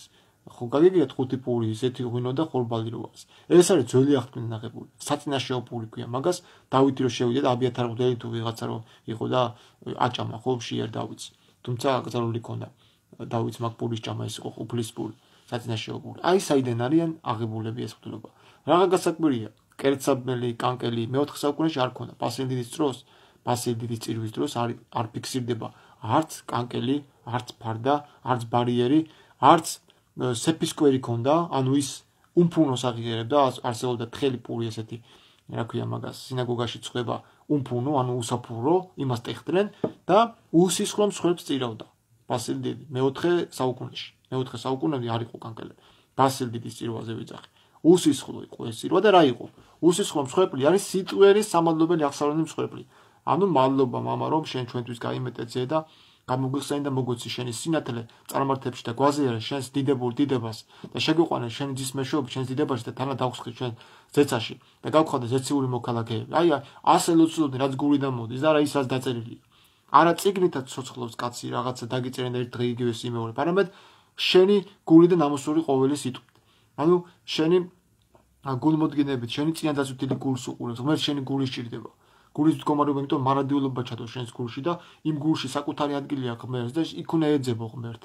ხო გაგიგიათ ხუთი პური ისეთი ღვინო და ხორბალი რო არის. ეს არის ძველი აღთქმიდან აღებული. საწინაშეო პური ქვია მაგას. დავითი რო შევიდა და აბიათარ მღვდელი თუ ვიღაცა რო იყო და აჭამა ხო შიერ დავითს. თუმცა აკრძალული ქონდა დავითს მაგ პურის ჭამა ის იყო უფლის პური, საწინაშეო პური. აი საიდან არიან აღებულები ეს ღვთაება. რაღა გასაკვირია, კერცაბმელი, კანკელი მეოთხე საუკუნეში არ ქონდა. ბასილი დიდის დროს, ბასილი დიდის წირვის დროს არ არ ფიქსირდება არც კანკელი, არც ფარდა, არც ბარიერი, არც სეფისკვერი ქონდა, ანუ ის უმფუნოს აღიარებდა, არსებობდა თხელი პური ესეთი, რა ქვია მაგას, სინაგოგაში წვება უმფუნო, ანუ უსაფურო, იმას ტეხდნენ და უსისხლო მსხვერპლს წირავდა. ბასილი დიდი მეოთხე საუკუნეში. მეოთხე საუკუნემდე არ იყო კანკელები. ბასილი დიდის წირვაზე ვიძახი. უსისხლო იყო ეს წირვა და რა იყო? უსისხლო მსხვერპლი არის სიტყვის სამადლობელი აღსავლის მსხვერპლი. ანუ მადლობა მამა რომ შენ ჩვენთვის გაიმეტეცე და გამოგვიხსენი და მოგვეცი შენი სინათლე წარმართებში და გვაზიარე შენს დიდებულ დიდებას და შეგვიყვანე შენი ძის მეშვეობით შენს დიდებაში და თანა დავხსხი ჩვენ ზეცაში და გავხადე ზეციური მოქალაქეები. აი ასე ლოცულობდი რაც გულიდან მოდის და რა ის რაც დაწერილია. არა წიგნითაც ცოცხლობს კაცი რაღაცა დაგიწერენ და ერთ დღე იგივე სიმეორებ, არამედ შენი გულიდან ამოსული ყოველი სიტყვით. ანუ შენი გულმოდგინებით, შენი წინადაზრდილი გულს უყურებს, ღმერთ შენი გული სჭირდება. გულის მდგომარეობა, იმიტომ მარადიულობა ჩადო შენს გულში და იმ გულში საკუთარი ადგილი აქვს ღმერთს და იქ უნდა ეძებო ღმერთი.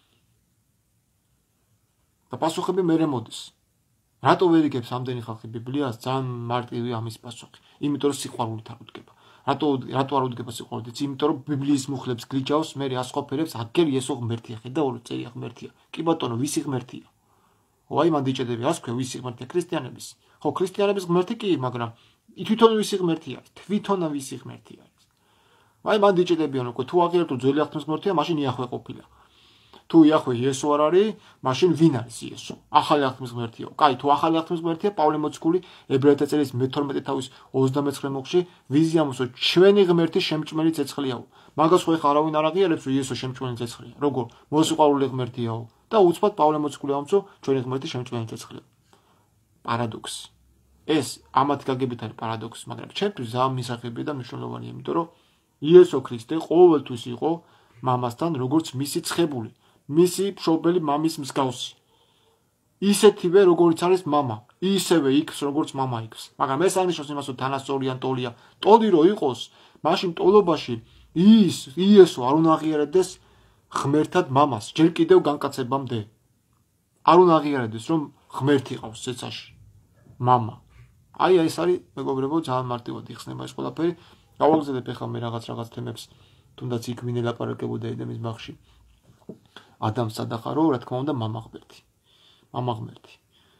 და პასუხები მერე მოდის. რატო ვერ იგებს ამდენი ხალხი ბიბლიას? ძალიან მარტივია ამის პასუხი. იმიტომ რომ სიყვარულით არ უდგება. რატო რატო არ უდგება სიყვარულით? იმიტომ რომ ბიბლიის მუხლებს გლიჯავს, მე ასყოფერებს, აგერ იესო ღმერთია, ხედა ორი წერია ღმერთია. კი ბატონო, ვისი ღმერთია? ვაი მან დიჭედები, რას ქვია ვისი ღმერთია? ქრისტიანების. ხო, ქრისტიანების ღმერთი კი, მაგრამ თვითონ ვისი ღმერთი არის? თვითონ ვისი ღმერთი არის? აი მან დიჭედებიან უკვე თუ აღიარებთ ძველი აღთქმის ღმერთია, მაშინ იახვე ყოფილა. თუ იახვე იესო არ არის, მაშინ ვინ არის იესო? ახალი აღთქმის ღმერთია. კაი, თუ ახალი აღთქმის ღმერთია, პავლე მოციქული ებრაელთა წერის მეთორმეტე თავის ოცდამეცხრე მოხში ვიზია მოსო ჩვენი ღმერთი შემჭმელი ცეცხლიაო. მაგას ხო ახლა არავინ არ აღიარებს, რომ იესო შემჭმელი ცეცხლია. როგორ? მოსიყვარული ღმერთიაო. და უცბად პავლე მოციქული ამბობს, ჩვენი ღმერთი შემჭმელი ცეცხლია. პარადოქსი. ეს ამათ გაგებით არის პარადოქსი, მაგრამ ჩემთვის ძალიან მისაღებია და მნიშვნელოვანია, იმიტომ რომ იესო ქრისტე ყოველთვის იყო მამასთან როგორც მისი ცხებული, მისი მშობელი მამის მსგავსი. ისეთივე როგორც არის მამა, ისევე იქს როგორც მამა იქს. მაგრამ ეს აღნიშნავს იმას, რომ თანასწორი ან ტოლია. ტოლი რო იყოს, მაშინ ტოლობაში ის იესო არ უნდა აღიარებდეს ღმერთად მამას, ჯერ კიდევ განკაცებამდე. არ უნდა აღიარებდეს, რომ ღმერთი ყავს ცეცაში. მამა. აი ეს არის მეგობრებო, ძალიან მარტივად იხსნება ეს ყველაფერი. გავაგზავნებ ახლა მე რაღაც რაღაც თემებს, თუნდაც იქ ვინ ელაპარაკებოდა ედემის ბაღში. ადამს სადახარო, რა თქმა უნდა, მამა ღმერთი. მამა ღმერთი.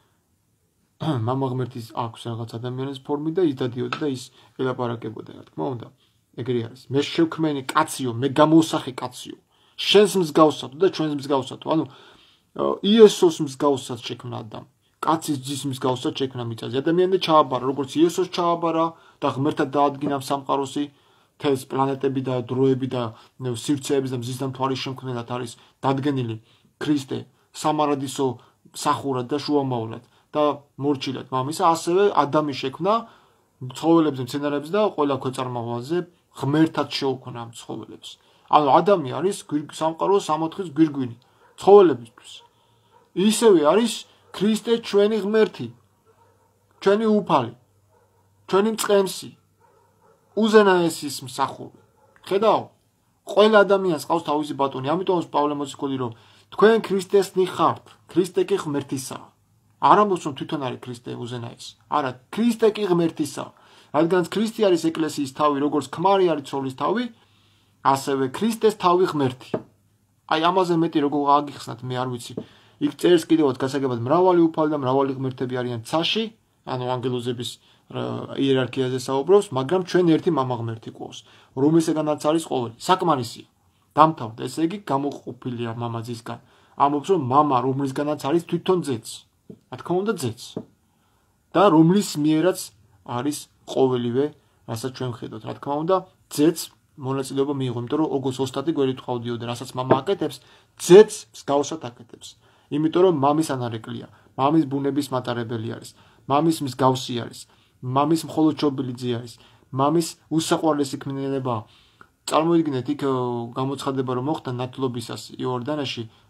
მამა ღმერთის აქვს რაღაც ადამიანის ფორმი და ის დადიოდა და ის ელაპარაკებოდა, რა თქმა უნდა. ეგრე არის. მე შევქმენი კაციო, მე გამოსახე კაციო. შენს მსგავსად და ჩვენს მსგავსად. ანუ იესოს მსგავსად შექმნა ადამი. კაცის ძის მსგავსად შექმნა მიწაზე. ადამიანი ჩააბარა, როგორც იესოს ჩააბარა და ღმერთად დაადგინა სამყაროსი, თეს პლანეტები და დროები და სივრცეების და მზის და მთვარის შემქმნელად არის დადგენილი ქრისტე სამარადისო სახურად და შუამავლად და მორჩილად მამისა, ასევე ადამი შექმნა ცხოველებს, მცენარეებს და ყველა ქვეწარმავალზე ღმერთად შეუქმნა ამ ცხოველებს. ანუ ადამი არის სამყაროს სამოთხის გვირგვინი ცხოველებისთვის. ისევე არის ქრისტე ჩვენი ღმერთი, ჩვენი უფალი, ჩვენი მწყემსი, უზენაესის მსახური. ხედავ, ყველა ადამიანს ყავს თავისი ბატონი, ამიტომ პავლე მოციქული რომ თქვენ ქრისტესნი ხართ, ქრისტე კი ღმერთისაა. არ ამბობს რომ თვითონ არის ქრისტე უზენაესი. არა, ქრისტე კი ღმერთისაა. რადგანაც ქრისტე არის ეკლესიის თავი, როგორც ქმარი არის ცოლის თავი, ასევე ქრისტეს თავი ღმერთი. აი ამაზე მეტი როგორ აღიხსნათ მე არ ვიცი. იქ წერს კიდევაც გასაგებად მრავალი უფალი და მრავალი ღმერთები არიან ცაში, ანუ ანგელოზების იერარქიაზე საუბრობს, მაგრამ ჩვენ ერთი მამა ღმერთი ყავს, რომელსგანაც არის ყოველი. საკმარისია. დამთავრდა, ესე იგი გამოყოფილია მამა ძისგან. ამბობს რომ მამა რომლისგანაც არის თვითონ ძეც. რა თქმა უნდა ძეც. და რომლის მიერაც არის ყოველივე, რასაც ჩვენ ვხედავთ. რა თქმა უნდა ძეც მონაწილეობა მიიღო, იმიტომ რომ როგორც ოსტატი გვერდით ყავდიოდა, რასაც მამა აკეთებს, ძეც მსგავსად აკეთებს. იმიტომ რომ მამის ანარეკლია, მამის ბუნების მატარებელი არის, მამის მსგავსი არის, მამის მხოლოდ ჩობილი არის, მამის უსაყვარლესი ქმნილებაა. წარმოიდგინეთ იქ გამოცხადება რომ მოხდა ნათლობისას იორდანაში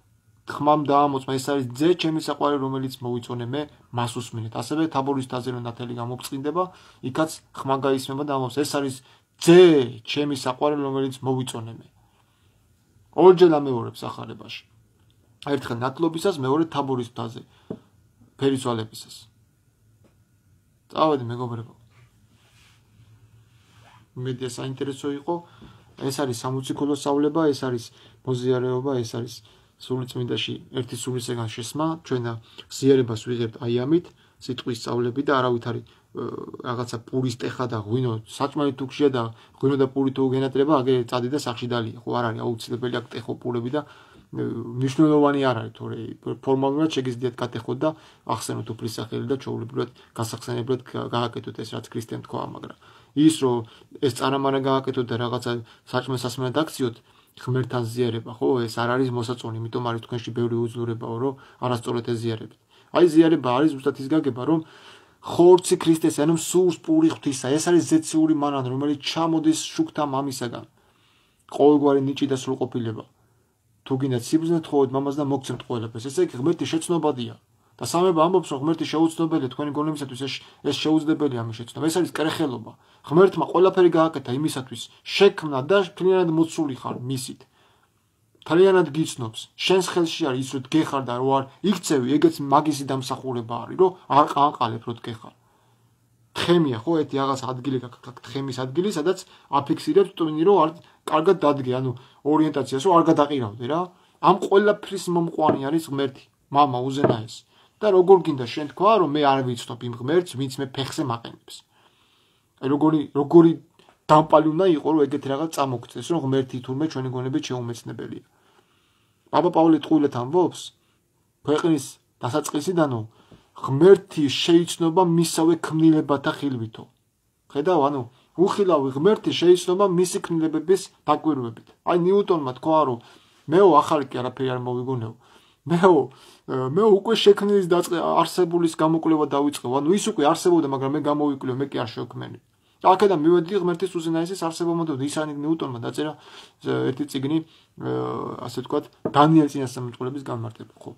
ხმამ დაამოწმა ეს არის ძე ჩემი საყვარელი რომელიც მოვიწონე მე მას უსმინეთ ასევე თაბორის თაზე რომ ნათელი გამოფწყინდება იქაც ხმა გაისმება და ამობს ეს არის ძე ჩემი საყვარელი რომელიც მოვიწონე მე ორჯერ ამეორებს ახარებაში ერთხელ ნათლობისას მეორე თაბორის თაზე ფერისვალებისას წავედი მეგობრებო მედია საინტერესო იყო ეს არის სამოციქულო სწავლება ეს არის მოზიარეობა ეს არის სულიწმინდაში ერთი სულისგან შესმა ჩვენ ზიარებას ვიღებთ აი ამით სიტყვის სწავლები და არავით არის რაღაცა პურის ტეხა და ღვინო საჭმელი თუ გშია და ღვინო და პური თუ გენატრება აგე წადი და სახში დალია ხო არ არის აუცილებელი აქ ტეხო პურები და მნიშვნელოვანი არ არის თორე ფორმალურად შეგიძლიათ გატეხოთ და ახსენოთ უფლის სახელი და ჩაულებრივად გასახსენებლად გააკეთოთ ეს რაც ქრისტემ თქვა მაგრამ ის რომ ეს წარამარა გააკეთოთ და რაღაცა საჭმელ-სასმელად აქციოთ ღმერთთან ზიარება ხო ეს არ არის მოსაწონი იმიტომ არის თქვენში ბევრი უძლურებაო რომ არასწორად ეზიარებით აი ზიარება არის ზუსტად ის გაგება რომ ხორცი ქრისტეს ანუ სურს პური ღვთისა ეს არის ზეციური მანან რომელიც ჩამოდის შუქთა მამისაგან ყოველგვარი ნიჭი და სრულყოფილება თუ გინდათ სიბრძნე თხოვეთ მამას და მოგცემთ ყველაფერს ესე იგი ღმერთი შეცნობადია და სამება ამბობს რომ ღმერთი შეუცნობელია თქვენი გონებისათვის ეს ეს შეუძლებელია ამის შეცნობა ეს არის კერხელობა ღმერთმა ყველაფერი გააკეთა იმისათვის შექმნა და თლიანად მოცული ხარ მისით თლიანად გიცნობს შენს ხელში არის ის რომ გეხარ და რო არ იქცევი ეგეც მაგისი დამსახურება არის რომ არ ყანყალებ რო გეხარ თხემია ხო ერთი რაღაც ადგილი გაქვს თხემის ადგილი სადაც აფიქსირებს ტვინი რომ არ კარგად დადგე ანუ ორიენტაციას რომ არ გადაყირავდე რა ამ ყველაფრის მომყვანი არის ღმერთი მამა უზენაეს და როგორ გინდა შენ თქვა რომ მე არ ვიცნობ იმ ღმერთს ვინც მე ფეხზე მაყენებს აი როგორი როგორი დამპალი უნდა იყო რომ ეგეთ რაღაც წამოგწეს რომ ღმერთი თურმე ჩვენი გონებით შეუმეცნებელია ბაბა პავლე ტყუილად ამბობს ქვეყნის დასაწყისიდანო ღმერთი შეიცნობა მისავე ქმნილებათა ხილვითო ხედავ ანუ უხილავი ღმერთი შეიცნობა მისი ქმნილებების დაკვირვებით აი ნიუტონმა თქვა რომ მეო ახალი კი არაფერი არ მოვიგონეო მეო მე უკვე შექმნის არსებულის გამოკვლევა დავიწყე ანუ ის უკვე არსებობდა მაგრამ მე გამოვიკვლიო მე კი არ შევქმნი აქედან მივედი ღმერთის უზენაესის არსებობამდე ისააკ ნიუტონმა დაწერა ერთი წიგნი ასე ვთქვათ დანიელ წინასწარმეტყველების განმარტება ხო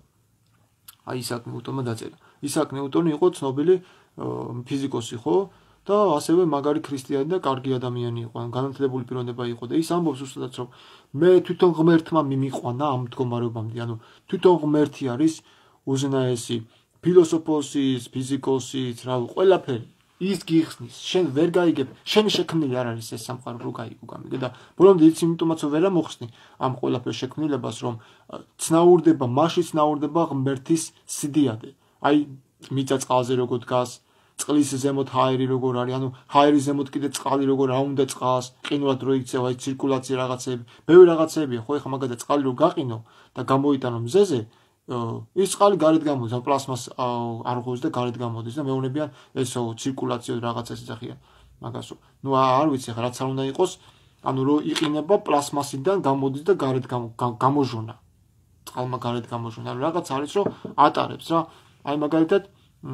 აი ისააკ ნიუტონმა დაწერა ისააკ ნიუტონი იყო ცნობილი ფიზიკოსი ხო და ასევე მაგარი ქრისტიანი და კარგი ადამიანი იყო განათლებული პიროვნება იყო და ის ამბობს უბრალოდ რომ მე თვითონ ღმერთმა მიმიყვანა ამ მდგომარეობამდე ანუ თვითონ ღმერთი არის უზენაესი ფილოსოფოსის ფიზიკოსის რა ყველაფერი ის გიხსნის შენ ვერ გაიგებ შენი შექმნილი არ არის ეს სამყარო რო გაიგო გამიგე და ბოლომდე იცი იმიტომაც ვერ ამოხსნი ამ ყველაფერ შექმნილებას რომ ცნაურდება მასში ცნაურდება ღმერთის სიდიადე აი მიწა წყალზე როგორ დგას წყლის ზემოთ ჰაერი როგორ არის ანუ ჰაერის ზემოთ კიდე წყალი როგორ არ უნდა წყალს ყინულად რო იქცევა აი ცირკულაცია რაღაცები ბევრი რაღაცებია ხო ეხლა მაგადა წყალი რო გაყინო და გამოიტანო მზეზე ის წყალი გარეთ გამოდის ან პლასმას არ ღვევს და გარეთ გამოდის და მეუბნებიან ესო ცირკულაციო რაღაცას ეძახიან მაგასო ნუ არ ვიცი ხა რაც არ უნდა იყოს ანუ რო იყინება პლასმასიდან გამოდის და გარეთ გამოჟონა წყალმა გარეთ გამოჟონა რაღაც არის რომ ატარებს რა აი მაგალითად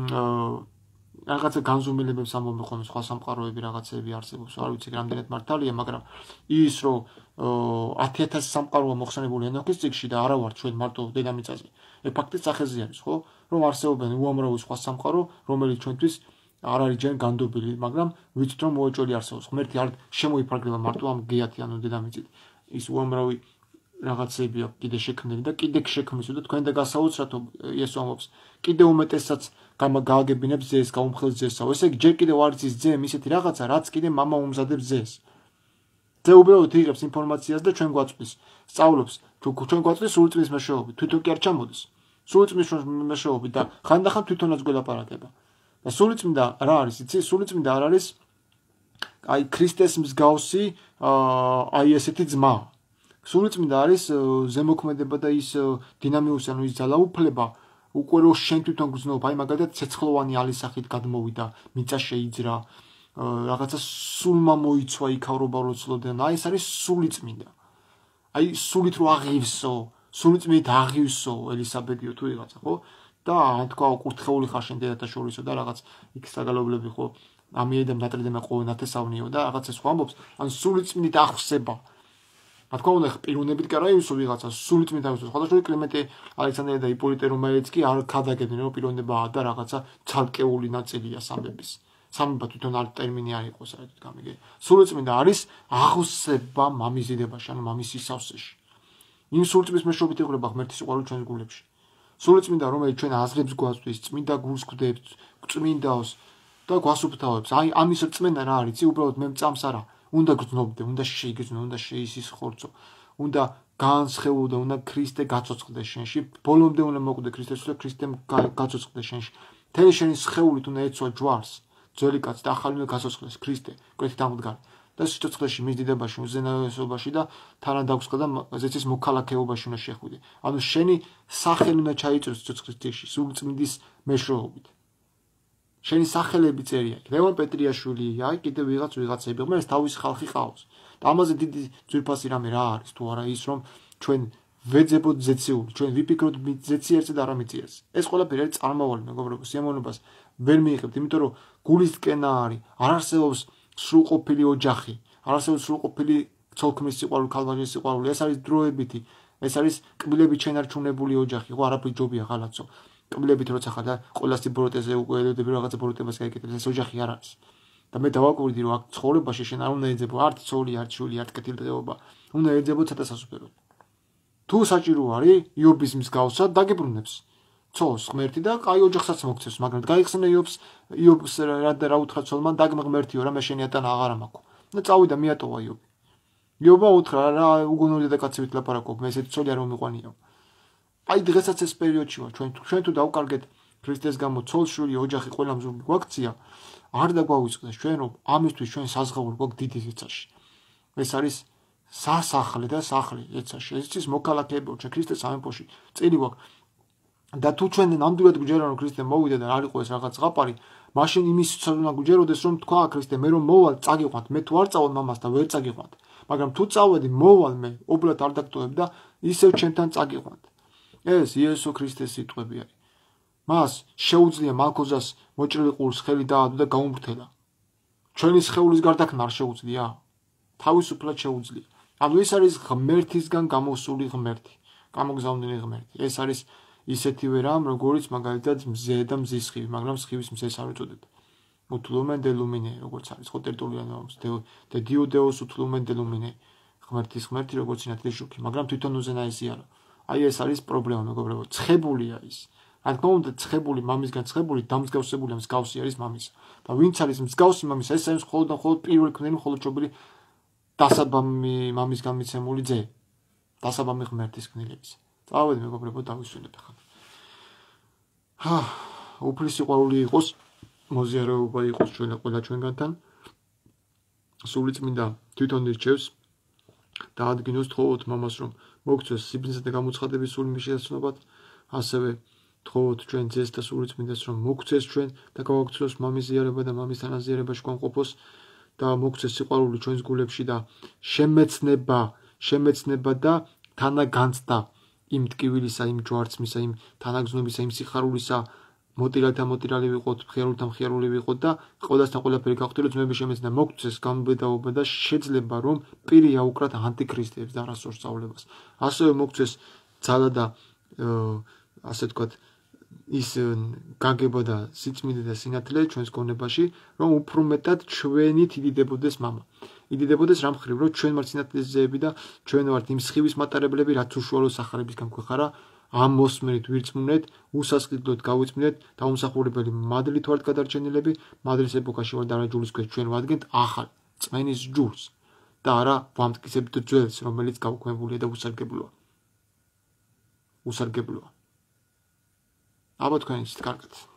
რაღაცა განზომილებებს ამბობენ ხოლმე სხვა სამყაროები რაღაცები არსებობს არ ვიცი რამდენად მართალია მაგრამ ის რომ ათი ათასი სამყაროა მოხსენებული ენოქის წიგნში და არა ვარ ჩვენ მარტო დედამიწაზე ეს ფაქტიც სახეზე არის ხო რომ არსებობენ უამრავი სხვა სამყარო რომელიც ჩვენთვის არ არის ჯერ განდობილი მაგრამ ვიცით რომ მოეჭველი არსებობს ღმერთი არ შემოიფარგლება მარტო ამ გეათი ანუ დედამიწით ის უამრავი რაღაცები აქვს კიდე შექმნილი და კიდე შექმნის და თქვენ და გასაოცრად იესო ამბობს კიდე უმეტესაც გააგებინებს ძეს გაუმხელს ძესაო ესე იგი ჯერ კიდევ არის ის ძე ისეთი რაღაცა რაც კიდე мама უმზადებს ძეს ძე უბრალოდ იღებს ინფორმაციას და ჩვენ გვაწვდის სწავლობს ჩვენ გვაწვდის სულწმის მეშვეობით თვითონ კი არ ჩამოდის სულწმის მეშვეობით და ხანდახან თვითონაც გველაპარაკება და სულწმინდა რა არის იცი სულწმინდა არ არის აი ქრისტეს მსგავსი აი ესეთი ძმა სულწმინდა არის ზემოქმედება და ის დინამიუსი ანუ ის ძალაუფლება უკვე რო შენ თვითონ გძნობ აი მაგალითად ცეცხლოვანი ალის სახით გადმოვიდა მიწა შეიძრა რაღაცა სულმა მოიცვა იქავრობა რო ცლოდან აი ეს არის სულიწმინდა აი სულით რო აღივსო სულიწმით აღივსო ელისაბედიო თუ რაღაცა ხო და ან თქვა უკურთხეული ხარ შენ დედათა შორისო და რაღაც იქ საგალობლები ხო ამიედამ ნატრიდემა ყოველ ნათესავნიო და რაღაცა სხვა ამბობს ან სულიწმით აღხსება რა თქმა უნდა, პიროვნებით კი არა იმისო ვიღაცა სულიწმიდა იმისო. სხვადასხვა კლიმენტე ალექსანდრე და იპოლიტე რომაელიც კი არ ქადაგებდნენ, რომ პიროვნებაა და რაღაცა ცალკეული ნაწილია სამების. სამება თვითონ არ ტერმინი არ იყო საერთოდ გამიგე. სულიწმიდა არის აღსება მამის დიდებაში, ანუ მამის სისავსეში. იმ სულიწმის მეშვეობით იღვრება ღმერთის სიყვარული ჩვენს გულებში. სულიწმიდა რომელიც ჩვენ აზრებს გვაწვდის, წმინდა გულს გვდებს, წმინდავს და გვასუფთავებს. აი ამის რწმენა რა არის? უბრალოდ მე მწამს არა. უნდა გრძნობდე, უნდა შეიგრძნო, უნდა შეისის ხორცო, უნდა განსხეულდე, უნდა ქრისტე გაცოცხლდეს შენში, ბოლომდე უნდა მოკვდე ქრისტეს და ქრისტემ გაცოცხლდეს შენში. მთელი შენი სხეულით უნდა ეცვა ჯვარს, ძველი კაცი და ახალი უნდა გაცოცხლდეს ქრისტე, კვეთით ამდგარი. და სიცოცხლეში, მის დიდებაში, უზენაესობაში და თანადაგსხა და ზეცის მოქალაქეობაში უნდა შეხვიდე. ანუ შენი სახელი უნდა ჩაიწეროს სიცოცხლის ძირში, სულწმინდის მეშვეობით. შენი სახელები წერია. ლევან პეტრიაშვილი, აი კიდევ ვიღაც ვიღაცები, რომელიც თავის ხალხი ყავს. და ამაზე დიდი ძვირფასი რამე რა არის თუ არა ის რომ ჩვენ ვეძებოთ ზეციური, ჩვენ ვიფიქროთ ზეციერზე და არა მიწიერზე. ეს ყველაფერი არის წარმავალი, მეგობრებო, სიამოვნებას ვერ მიიღებთ, იმიტომ რომ გულის ტკენა არის, არ არსებობს სრულყოფილი ოჯახი, არ არსებობს სრულყოფილი ცოლქმრის სიყვარული, ქალბატონის სიყვარული, ეს არის დროებითი, ეს არის კბილებით შენარჩუნებული ოჯახი, ხო, არაფერი ჯობია ღალატო. კბილებით როცა ხარ და ყველასი ბოროტეზე უკვე ელოდები რაღაცა ბოროტებას გაიკეთებს, ეს ოჯახი არ არის. და მე დავაკვირდი რომ აქ ცხოვრებაში შენ არ უნდა ეძებო არც ცოლი, არც შვილი, არც კეთილდღეობა, უნდა ეძებო ცოტასასופეროდ. თუ საჭირო არის იობის მსგავსად დაგებრუნებს ცოლს ღმერთი და კაი ოჯახსაც მოგცევს, მაგრამ გაიხსნა იობს იობს რა და რა უთხრა ცოლმა დაგმ ღმერთიო რა მე შენი ატანა აღარ მაქვს. და წავიდა მიატოვა იობი. იობა უთხრა რა უგონოდი და კაცებით ლაპარაკობ, მე ესეთი ცოლი არ მომიყვანიო. აი დღესაც ეს პერიოდში ვარ, ჩვენ ჩვენ თუ დავკარგეთ ქრისტეს გამო ცოლ-შვილი, ოჯახი, ყველა მზური გვაქცია, არ დაგვაუწყდეს ჩვენ რომ ამისთვის ჩვენ საზღაური გვაქვს დიდი ზეცაში. ეს არის სასახლე და სახლი ზეცაში. ეს ის მოქალაქეები ჩვენ ქრისტეს სამეფოში წელი გვაქვს. და თუ ჩვენ ნამდვილად გვჯერა რომ ქრისტე მოვიდა და არ იყო ეს რაღაც ზღაპარი, მაშინ იმის უნდა გვჯეროდეს რომ თქვა ქრისტე მე რომ მოვალ წაგიყვანთ, მე თუ არ წავალ მამას და ვერ წაგიყვანთ. მაგრამ თუ წავედი მოვალ მე, უბრალოდ არ დაგტოვებ და ისევ ჩემთან წაგიყვანთ. ეს იესო ქრისტეს სიტყვები არის. მას შეუძლია მალქოზას მოჭრილი ყურს ხელი დაადო და გაუმრთელა. ჩვენი სხეულის გარდაქმნა არ შეუძლია? თავისუფლად შეუძლია. ანუ ეს არის ღმერთისგან გამოსული ღმერთი, გამოგზავნილი ღმერთი. ეს არის ისეთივე რამ, როგორც მაგალითად მზე და მზის სხივი, მაგრამ სხივის მზეს არ უწოდებ. უთლუმენ დე ლუმინე, როგორც არის ხო ტერტულიანოს და დიოდეოს უთლუმენ დე ლუმინე. ღმერთის ღმერთი როგორც სინათლის შუქი, მაგრამ თვითონ უზენაესი არა. აი ეს არის პრობლემა, მეგობრებო, ცხებულია ის. რა თქმა უნდა, ცხებული მამისგან ცხებული დამსგავსებული მსგავსი არის მამისა. და ვინც არის მსგავსი მამისა, ეს არის მხოლოდ და მხოლოდ პირველი ქმნილი, მხოლოდ ჩობილი დასაბამი მამისგან მიცემული ძე. დასაბამი ღმერთის ქმნილების. წავედი მეგობრებო, დავისვენებ ახლა. ჰა, უფლის სიყვარული იყოს, მოზიაროება იყოს ჩვენ ყველა ჩვენგანთან. სულიწმინდა თვითონ ირჩევს და ადგენს თხოვოთ მამას რომ მოგცეს სიბნისა და გამოცხადების სული მიშეცნობად, ასევე თხოვოთ ჩვენ ძეს და სულიწმინდას რომ მოგცეს ჩვენ და გავაგრძელოს მამის ზიარება და მამის თანაზიარებაში კონყოფოს და მოგცეს სიყვარული ჩვენს გულებში და შემეცნება, შემეცნება და თანაგანცდა იმ ტკივილისა, იმ ჯვარცმისა, იმ თანაგზნობისა, იმ სიხარულისა, მოტირალთა მოტირალი ვიყოთ, მხიარულთა მხიარული ვიყოთ და ყველასთან ყველაფერი გავხდეთ, ძმები შემეცნდა მოგცეს გამბედაობა და შეძლება რომ პირი აუკრათ ანტიქრისტებს და არასწორ სწავლებას. ასევე მოგცეს ძალა და ასე ვთქვათ ის გაგება და სიწმინდე და სინათლე ჩვენს გონებაში, რომ უფრო მეტად ჩვენით იდიდებოდეს მამა. იდიდებოდეს რამ ხრივ, რომ ჩვენ ვართ სინათლის ძეები და ჩვენ ვართ იმ სხივის მატარებლები, რაც უშუალო სახარებისგან გვეხარა, ამ მოსმენით ვირწმუნეთ, უსასყიდლოდ გავიწმინდეთ, დაუმსახურებელი მადლით ვართ გადარჩენილები, მადლის ეპოქაში ვართ დარაჯულის ქვეშ ჩვენ ვადგენთ ახალ წმენის ჯურს და არა ვამტკიცებთ ძველს, რომელიც გაუქმებულია და უსარგებლოა. უსარგებლოა. აბა თქვენ ისეთ კარგად.